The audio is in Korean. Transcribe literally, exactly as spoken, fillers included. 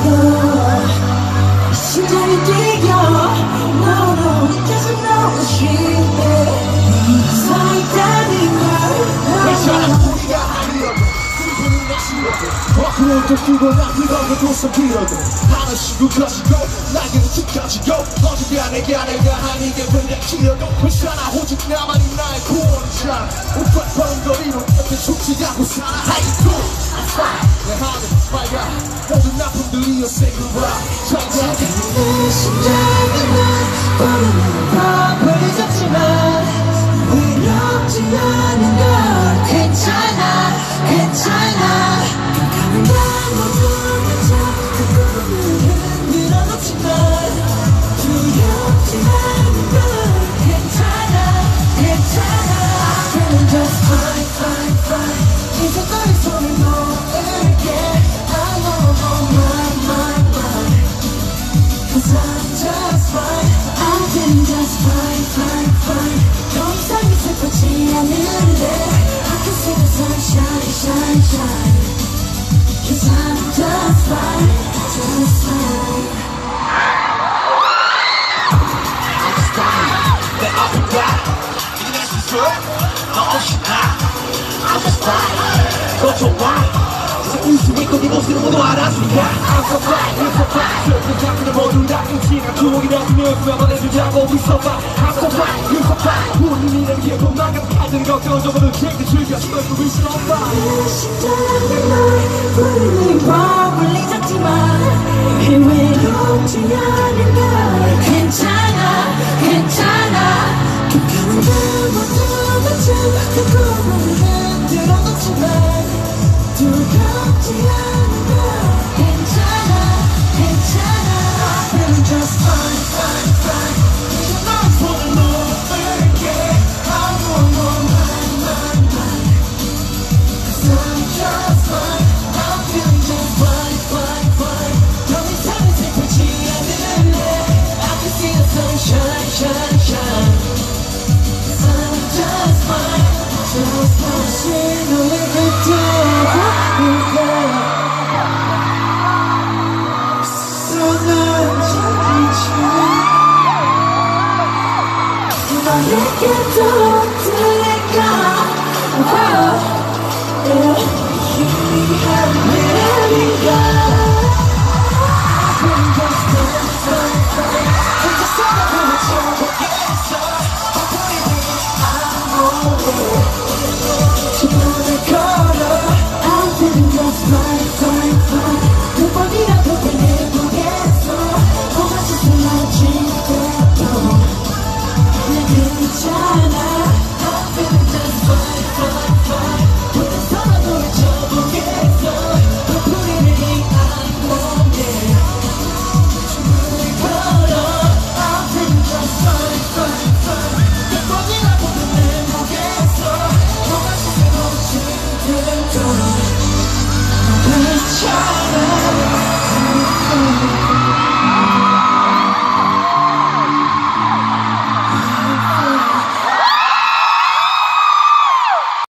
심장이 뛰어 No no doesn't know what she is 서 있다는 걸 괜찮아 우리가 아니어도 꿈꾸는 나 싫어도 거꾸로 또 끼고 나 그런 것도 숨기려도 하나씩 굳혀지고 날개는 찢겨지고 어차피 내가 내가 하는 게 그냥 길어도 괜찮아 오직 나만이 나의 구원이잖아 우파파는거리로 이렇게 죽지 않고 살아 How you do? I'm fine 내 하늘 빨간 모든 나쁨들이여 say goodbye 작은 내 심장은 난 버리는 법을 잡지만 외롭지 않은 걸 괜찮아 괜찮아 깜깜한 밤 어두운 그 꿈을 흔들어놓지만 두렵지 않은 걸 괜찮아 괜찮아 Feeling just fine fine fine 계속 너의 손을 놓을게 I know my my my Cause I'm just fine I'm feeling just fine fine fine 더 이상 슬프지 않을래 I can see the sunshine shine shine Cause I'm just fine just fine I'm just fine 내 앞에 봐 이내 시술 너 없이 나 I'm just fine 너 좋아 웃고 있고 네 모습을 모두 알았으니까 I'm so fine I'm so fine 슬픈 작품을 모두 다 끝이나 주옥이라도 뮤즈만 보내주자고 We so fine I'm so fine You're so fine 우리는 기억만 가득하던 걱정 저거는 챙겨 즐겨 슬픈 We so fine 내 심장은 날 부르는 법을 잊었지만 외롭지 않은 걸 괜찮아 괜찮아 깜깜한 밤 어두운 저 그 꿈을 흔들어놓지만 두렵지 않은 걸 괜찮아 괜찮아 Feeling just fine fine fine 이제 넌 손을 놓을게 I know my my my Cause I'm just fine I'm feeling just fine fine fine 더 이상은 슬프지 않을래 I can see the sunshine shine shine Cause I'm just fine just fine 다시 너의 곁에 너에게도